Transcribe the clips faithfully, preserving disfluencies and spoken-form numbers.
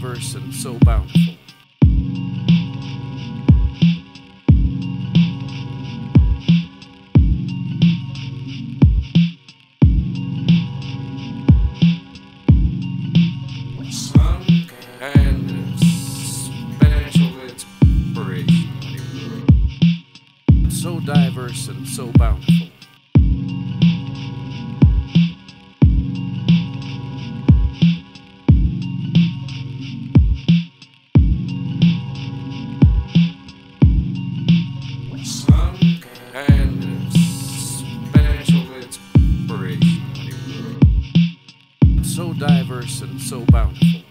diverse and so bountiful. Some kind of special inspiration. So diverse and so bountiful. And special inspiration. So diverse and so bountiful.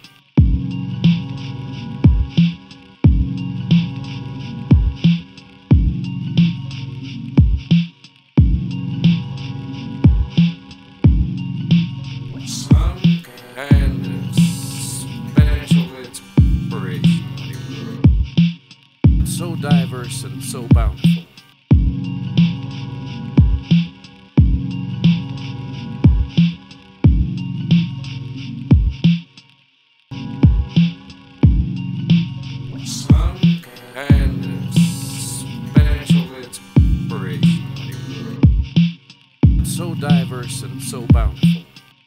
Some kind of special inspiration. So diverse and so bountiful. Some kind of special inspiration. So diverse and so bountiful.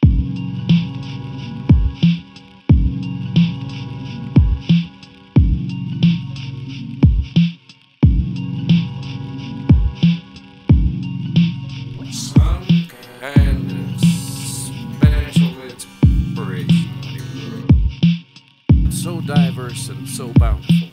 Some kind of special inspiration. So diverse and so bountiful.